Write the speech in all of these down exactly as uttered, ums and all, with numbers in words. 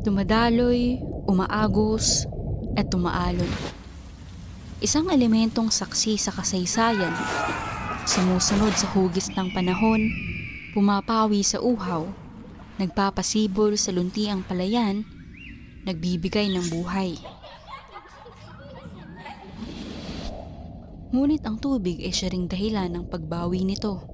Dumadaloy, umaagos, at umaalon. Isang elementong saksi sa kasaysayan, sumusunod sa hugis ng panahon, pumapawi sa uhaw, nagpapasibol sa luntiang palayan, nagbibigay ng buhay. Ngunit ang tubig ay siya ring dahilan ng pagbawi nito.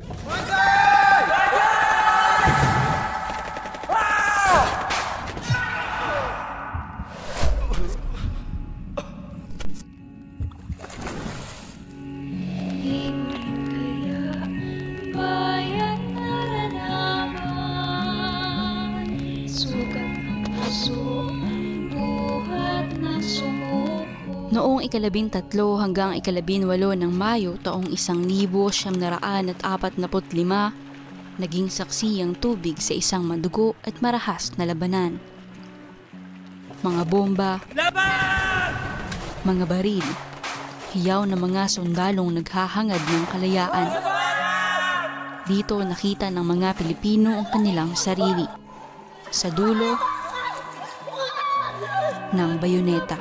Noong ikalabing tatlo hanggang ikalabing walo ng Mayo taong isang libo siyam na raan at apat naput lima, naging saksi ang tubig sa isang madugo at marahas na labanan. Mga bomba, laban! Mga baril, hiyaw na mga sundalong naghahangad ng kalayaan. Dito nakita ng mga Pilipino ang kanilang sarili, sa dulo ng bayoneta.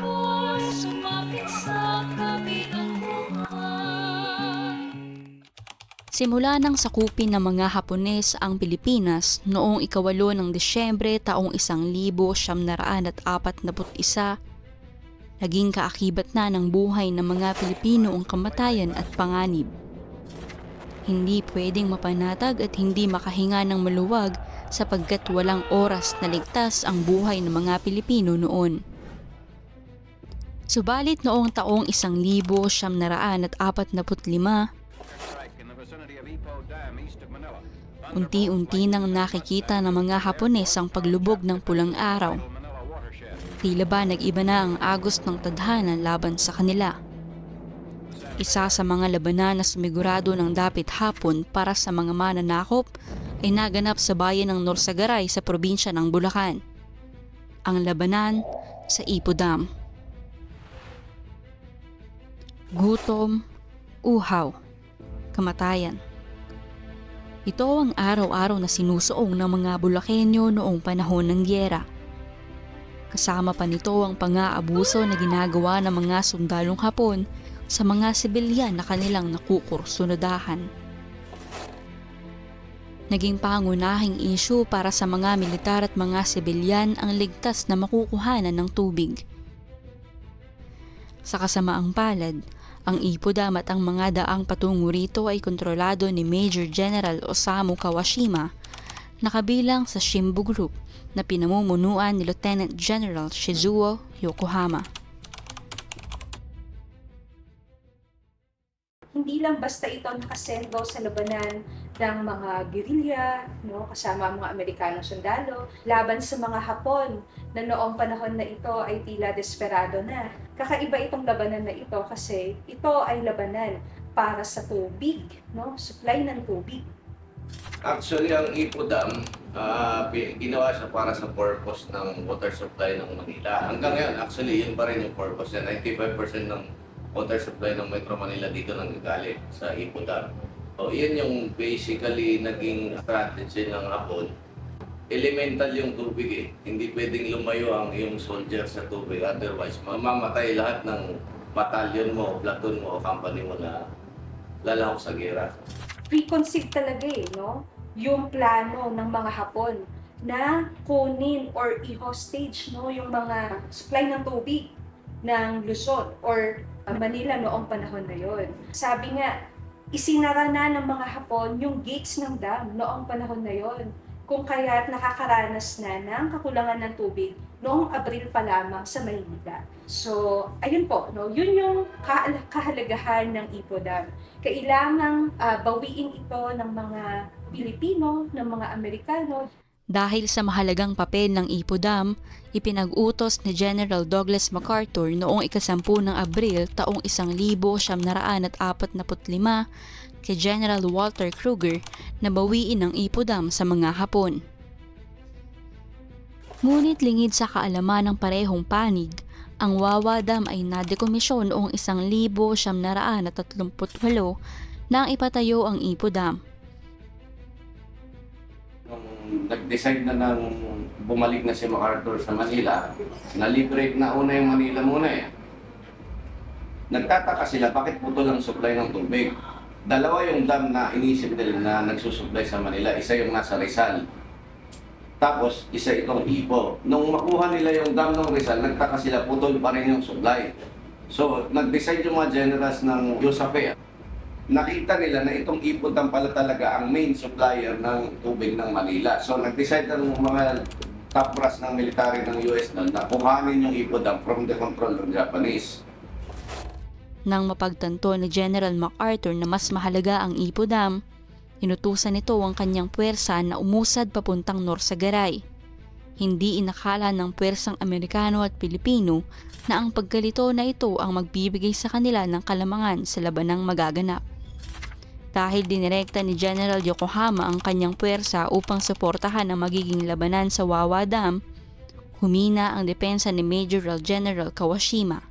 Simula nang sakupin ng mga Hapones ang Pilipinas noong ikawalo ng Disyembre taong isang libo siyam na raan at apat naput isa, naging kaakibat na ng buhay ng mga Pilipino ang kamatayan at panganib. Hindi pwedeng mapanatag at hindi makahinga ng maluwag sapagkat walang oras na ligtas ang buhay ng mga Pilipino noon. Subalit noong taong isang libo siyam na raan at apat naput lima, unti-unti nang nakikita ng mga Hapones ang paglubog ng pulang araw. Tila ba nag-iba na ang agos ng tadhana laban sa kanila. Isa sa mga labanan na sumigurado ng dapit hapon para sa mga mananakop ay naganap sa bayan ng Norsagaray sa probinsya ng Bulacan. Ang labanan sa Ipo Dam. Gutom, uhaw, kamatayan. Ito ang araw-araw na sinusuong ng mga Bulakenyo noong panahon ng giyera. Kasama pa nito ang pang-aabuso na ginagawa ng mga sundalong Hapon sa mga sibilyan na kanilang nakukursunodahan. Naging pangunahing issue para sa mga militar at mga sibilyan ang ligtas na makukuhanan ng tubig. Sa kasamaang palad, ang Ipo Dam at ang mga daang patungo rito ay kontrolado ni Major General Osamu Kawashima na kabilang sa Shimbu Group na pinamumunuan ni Lieutenant General Shizuo Yokohama. Hindi lang basta ito nakasentro sa labanan ng mga guerrilla, no, kasama ang mga Amerikanong sundalo, laban sa mga Hapon na noong panahon na ito ay tila desperado na. Kakaiba itong labanan na ito kasi ito ay labanan para sa tubig, no, supply ng tubig. Actually, ang Ipo Dam, uh, ginawa siya para sa purpose ng water supply ng Manila. Hanggang ngayon, actually, yun pa rin yung purpose niya. ninety-five percent ng water supply ng Metro Manila dito nang galing sa Ipo Dam. So, yun yung basically naging strategy ng Hapon. Elemental yung tubig eh. Hindi pwedeng lumayo ang iyong soldier sa tubig. Otherwise, mamamatay lahat ng batalyon mo, platoon mo, o company mo na lalahok sa gera. Preconceived talaga eh, no? Yung plano ng mga Hapon na kunin or i-hostage, no, yung mga supply ng tubig ng Luzon or Manila noong panahon na yon. Sabi nga, isinara na ng mga Hapon yung gates ng dam noong panahon na yon. Kung kaya't nakakaranas na ng kakulangan ng tubig noong Abril pa lamang sa Maynila. So, ayun po, no, yun yung kahalagahan ng Ipo Dam. Kailangang uh, bawiin ito ng mga Pilipino, ng mga Amerikano. Dahil sa mahalagang papel ng Ipo Dam, ipinag-utos ni General Douglas MacArthur noong ikasampu ng Abril taong isang libo siyam na raan at apat naput lima kay General Walter Kruger na bawiin ang Ipo Dam sa mga Hapon. Ngunit lingid sa kaalaman ng parehong panig, ang Wawa Dam ay nadekomisyon noong isang libo siyam na raan at tatlumput walo nang ipatayo ang Ipo Dam. Nung nag-decide na ng bumalik na si MacArthur sa Manila, na-liberate na una yung Manila muna eh. Nagtataka sila bakit puto lang supply ng tubig. Dalawa yung dam na inisip nila na nagsusupply sa Manila, isa yung nasa Rizal. Tapos, isa itong Ipo. Nung makuha nila yung dam ng Rizal, nagtaka sila putol pa rin yung supply. So, nag-decide yung mga generals ng USAPE. Nakita nila na itong Ipo Dam pala talaga ang main supplier ng tubig ng Manila. So, nag-decide ng mga top brass ng military ng U S noon na kuhanin yung Ipo Dam from the control ng Japanese. Nang mapagtanto ni General MacArthur na mas mahalaga ang Ipo Dam, inutusan nito ang kanyang puwersa na umusad papuntang Norsagaray. Hindi inakala ng puwersang Amerikano at Pilipino na ang pagkalito na ito ang magbibigay sa kanila ng kalamangan sa labanang magaganap. Dahil dinirekta ni General Yokohama ang kanyang puwersa upang suportahan ang magiging labanan sa Wawa Dam, humina ang depensa ni Major General Kawashima.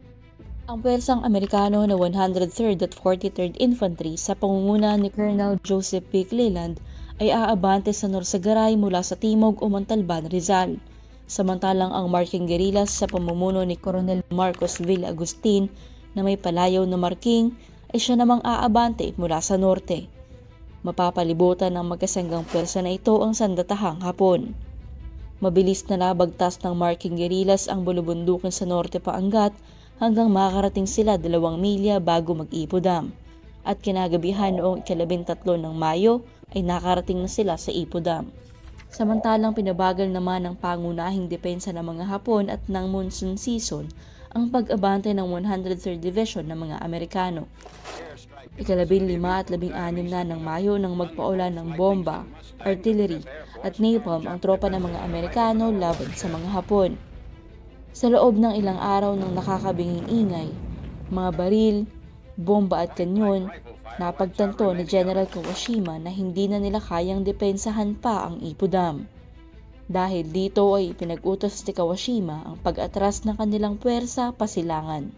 Ang puwersang Amerikano na one hundred third at forty-third Infantry sa pangunguna ni Colonel Joseph P. Cleland ay aabante sa Norsagaray mula sa timog o Montalban, Rizal. Samantalang ang marking guerrillas sa pamumuno ni Colonel Marcos Villa Agustin na may palayaw na marking ay siya namang aabante mula sa norte. Mapapalibutan ng magkasanggang pwersa na ito ang sandatahang Hapon. Mabilis na nabagtas ng marking guerrillas ang bulubundukin sa norte paanggat hanggang makarating sila dalawang milya bago mag-Ipo Dam. At kinagabihan noong ikalabintatlo ng Mayo ay nakarating na sila sa Ipo Dam. Samantalang pinabagal naman ng pangunahing depensa ng mga Hapon at ng monsoon season ang pag-abante ng one hundred third Division ng mga Amerikano. Ikalabing lima at labing anim na ng Mayo nang magpaulan ng bomba, artillery at napalm ang tropa ng mga Amerikano laban sa mga Hapon. Sa loob ng ilang araw ng nakakabinging ingay, mga baril, bomba at kanyon, napagtanto ni General Kawashima na hindi na nila kayang depensahan pa ang Ipo Dam. Dahil dito ay pinag-utos ni Kawashima ang pag-atras ng kanilang puwersa pasilangan.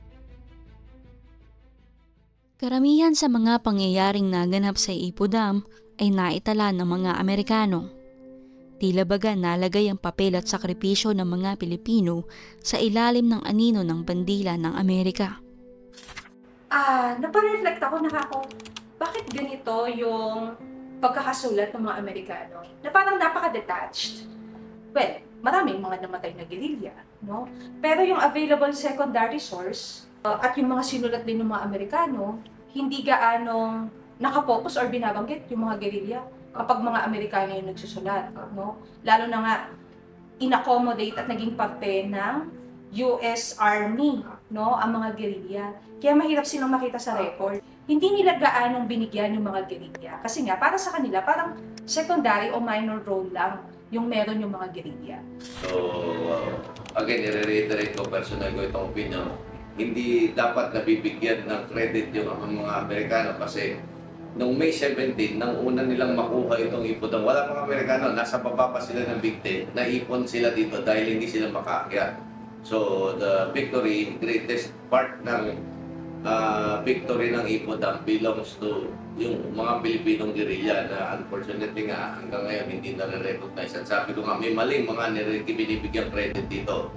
Karamihan sa mga pangyayaring naganap sa Ipo Dam ay naitala ng mga Amerikano. Tila baga nalagay ang papel at sakripisyo ng mga Pilipino sa ilalim ng anino ng bandila ng Amerika. Ah, napareflect ako na ako, bakit ganito yung pagkakasulat ng mga Amerikano? Na parang napaka-detached. Well, maraming mga namatay na guerrilla, no? Pero yung available secondary source uh, at yung mga sinulat din ng mga Amerikano, hindi gaano nakapokus or binabanggit yung mga guerrilla kapag mga Amerikano yung nagsusulat, no? Lalo na nga, in-accommodate at naging parte ng U S Army, no, ang mga guerrilla. Kaya mahirap silang makita sa record. Hindi nila gaanong binigyan yung mga guerrilla. Kasi nga, para sa kanila, parang secondary o minor role lang yung meron yung mga guerrilla. So, uh, again, i-reiterate ko, personal ko itong opinion. Hindi dapat nabibigyan ng credit yung mga Amerikano kasi noong May seventeenth, nang una nilang makuha itong Ipo Dam, wala pang Amerikano, nasa baba pa sila ng Big Ten, naipon sila dito dahil hindi sila makaakyat. So, the victory, greatest part ng uh, victory ng Ipo Dam belongs to yung mga Pilipinong guerrilla na unfortunately nga hanggang ngayon hindi na na-recognize. At sabi ko nga, may maling mga binibigyan credit dito.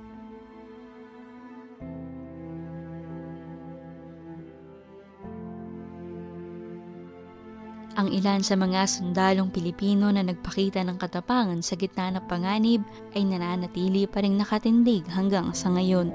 Ang ilan sa mga sundalong Pilipino na nagpakita ng katapangan sa gitna ng panganib ay nananatili pa ring nakatindig hanggang sa ngayon.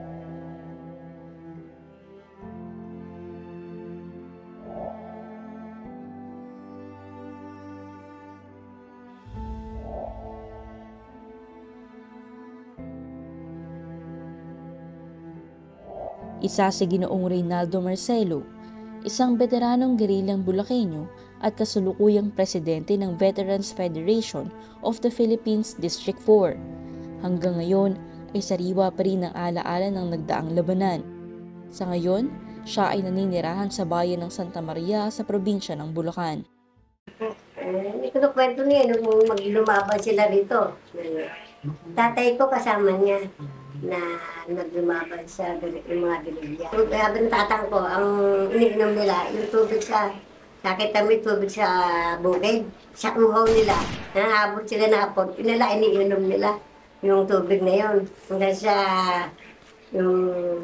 Isa si Ginoong Reynaldo Marcelo, isang veteranong gerilyang Bulakenyo at kasulukuyang presidente ng Veterans Federation of the Philippines District four. Hanggang ngayon ay sariwa pa rin ang alaala ng nagdaang labanan. Sa ngayon, siya ay naninirahan sa bayan ng Santa Maria sa probinsya ng Bulacan. Hindi ko kwento niya nung maglumaban sila rito. Tatay ko kasama niya na naglumaban sa yung mga gerilya. Habang tatang ko, ang iniinom nila, yung tubig sa Nakita may tubig sa bukid. Sa uhaw nila, nangaabot sila na hapon. Pinala, iniinom nila yung tubig na yun. Hanggang sa yung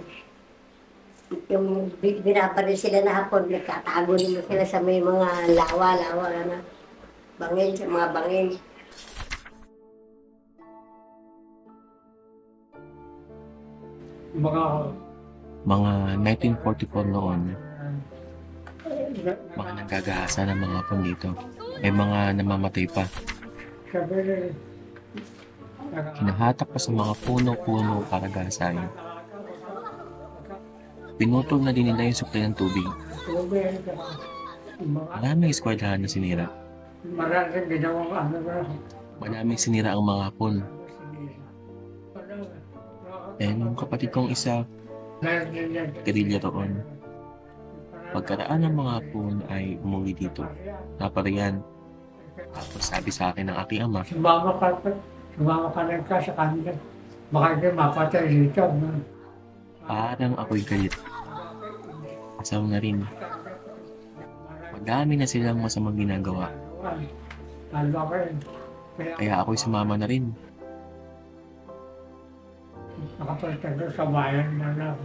yung binabaril sila na hapon, nagkatago naman sila sa may mga lawa-lawa na bangin, sa mga bangin. Mga Mga nineteen forty-four noon, mga nanggagahasa ng mga hapon dito. May mga namamatay pa. sabi Hinahatak pa sa mga puno-puno para gahasain. Pinutol na din nila yung supply ng tubig. tubig, mga Maraming eskwelahan na sinira. maraming ginawang ano ba. Maraming sinira ang mga hapon. Eh, yung kapatid kong isa, gerilya roon. Pagkaraan ng mga hapon ay umuwi dito. Napariyan. Tapos sabi sa akin ng aking ama, Sumama ka pa, sumama ka lang ka sa kanila. Baka hindi mapatay dito. No? parang ako'y galit. Asaw na rin. Madami na silang masamang ginagawa. Lalo ka rin. Kaya Kaya ako'y sumama na rin. nakapagtago sa bayan na lang.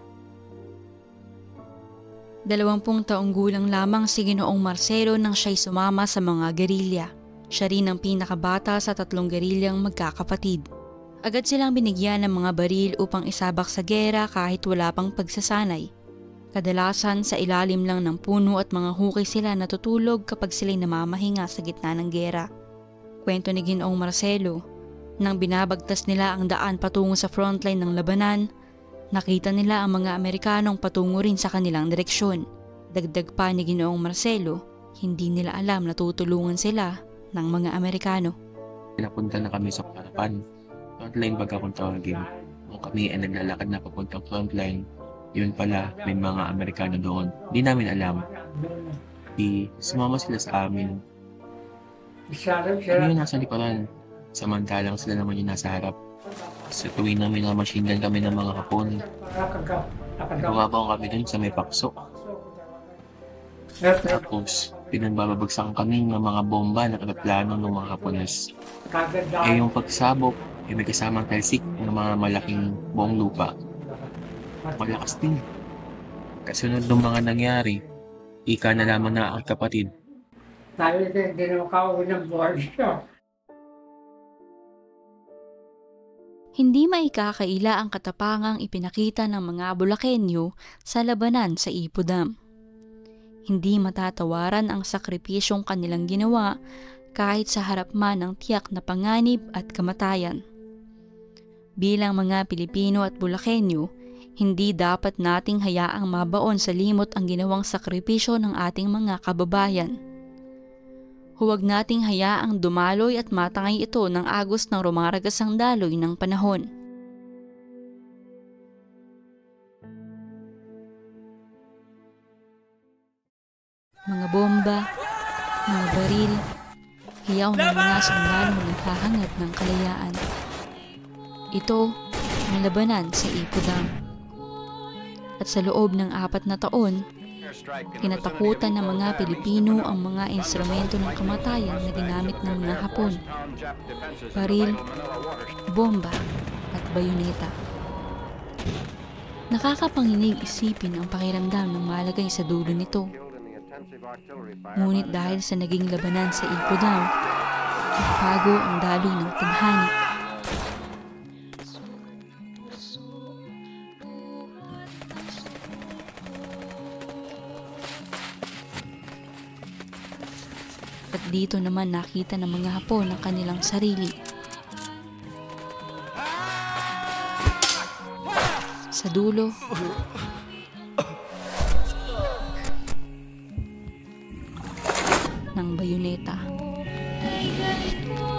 Dalawampung taong gulang lamang si Ginoong Marcelo nang siya'y sumama sa mga gerilya. Siya rin ang pinakabata sa tatlong gerilyang magkakapatid. Agad silang binigyan ng mga baril upang isabak sa gera kahit wala pang pagsasanay. Kadalasan sa ilalim lang ng puno at mga hukay sila natutulog kapag sila'y namamahinga sa gitna ng gera. Kwento ni Ginoong Marcelo, nang binabagtas nila ang daan patungo sa frontline ng labanan, nakita nila ang mga Amerikanong patungo rin sa kanilang direksyon. Dagdag pa ni Ginoong Marcelo, hindi nila alam na tutulungan sila ng mga Amerikano. Pinapunta na kami sa harapan. Frontline baga kung tawagin. Kung kami ay naglalakad na papuntang frontline, yun pala may mga Amerikano doon. Di namin alam. Di sumama sila sa amin. Isarap Kami sila. yung nasa likuran. Samantalang sila naman yung nasa harap. Sa tuwing namin na machine gun kami ng mga hapon, Nakagap. Nakagap. bumabaw kami dun sa may pakso. Tapos, pinagbabagsakan kami ng mga bomba na aeroplano ng mga Hapones. Eh yung pagsabog, eh may kasamang talsik ng mga malaking buong lupa. Malakas din. Kasunod ng mga nangyari, ika na lamang na ang kapatid. Tayo din, hindi naman kauwi ng buhay siya. Hindi maikakaila ang katapangang ipinakita ng mga Bulakenyo sa labanan sa Ipo Dam. Hindi matatawaran ang sakripisyong kanilang ginawa kahit sa harap man ng tiyak na panganib at kamatayan. Bilang mga Pilipino at Bulakenyo, hindi dapat nating hayaang mabaon sa limot ang ginawang sakripisyo ng ating mga kababayan. Huwag nating hayaang dumaloy at matangay ito ng agos ng rumaragasang daloy ng panahon. Mga bomba, mga baril, hiyaw ng mga sundalong naghahangad ng kalayaan. Ito ang labanan sa Ipo Dam. At sa loob ng apat na taon, kinatakutan ng mga Pilipino ang mga instrumento ng kamatayan na ginamit ng mga Hapon, baril, bomba at bayoneta. Nakakapanginig isipin ang pakiramdam ng malagay sa dulo nito. Ngunit dahil sa naging labanan sa Ipo Dam, nagbago ang daloy ng tadhana. At dito naman nakita ng mga Hapon ang kanilang sarili. Sa dulo, ng bayoneta.